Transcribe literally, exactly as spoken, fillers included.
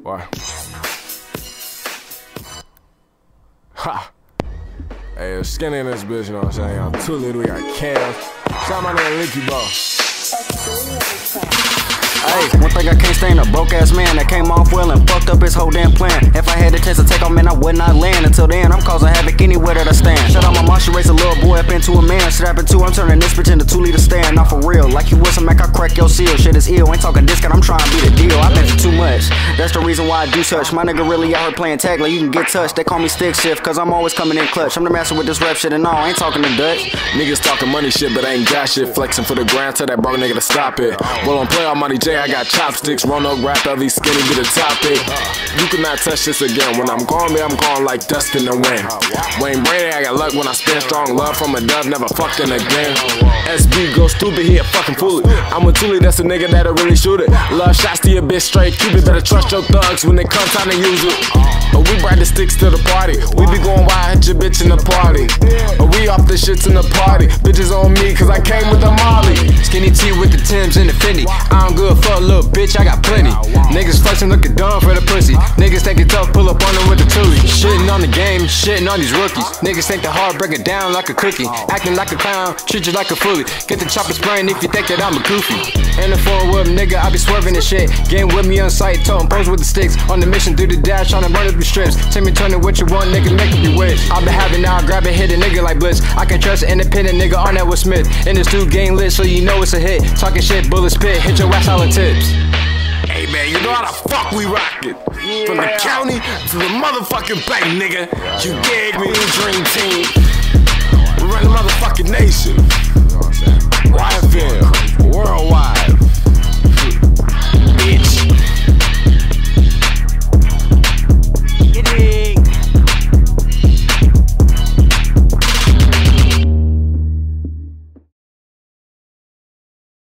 Why? Ha! Hey, it's Skinny in this bitch, you know what I'm saying? I'm too little, we got Quellz. Shout out my nigga Likybo. Hey, one thing I can't stand, a broke ass man that came off well and fucked up his whole damn plan. If I had the chance to take off, man, I would not land. Until then, I'm causing havoc anywhere that I stand. Shut out my monster, race a little boy up into a man. Strapping two, I'm turning this bitch into two liter stand. Not for real, like you was some Mac, I crack your seal. Shit is ill, ain't talking discount, I'm trying to be the deal. I've been through too much, that's the reason why I do such. My nigga really out here playing tag like you can get touched. They call me stick shift, cause I'm always coming in clutch. I'm the master with this rap shit and all, I ain't talking to Dutch. Niggas talking money shit, but I ain't got shit. Flexing for the grind, tell that broke nigga to stop it. Roll on play all money J, I got chopsticks. Roanoke rap, LVSkinny be the topic. You cannot touch this again. When I'm gone, me, I'm gone like dust in the wind. Wayne Brady, I got luck when I spend strong love from a dove, never fucking again. S B go stupid, he a fucking fool. I'm a toolie, that's a nigga that'll really shoot it. Love shots to your bitch straight, keep it, better trust your thugs when they come time to use it. But we brought the sticks to the party. We be going wild, hit your bitch in the party. But we off the shits in the party. Bitches on me, cause I came with the Molly. Skinny T with the Timbs and the Fendi. I don't good for a little bitch, I got plenty. Niggas flexing looking dumb for the pussy. Niggas think it tough, pull up on them with the toolie. Shitting on the game, shitting on these rookies. Niggas think the hard, break it down like a cookie. Acting like a clown, treat you like a fully. Get the chopper spraying if you think that I'm a goofy. In the four whip, nigga, I be swerving this shit. Getting with me on sight, toting pose with the sticks. On the mission through the dash, trying to run up the strips. Tell me turn it what you want, nigga, make it be wish. I been having now, I grab it, hit a nigga like Blitz. I can trust an independent nigga on that with Smith. In this dude game lit, so you know it's a hit. Talking shit, bullet spit, hit your ass all the tips. Hey man, you know how the fuck we rock it. From the county to the motherfucking bank, nigga. You gave me the dream team. We run the motherfucking nation. Y F M, worldwide.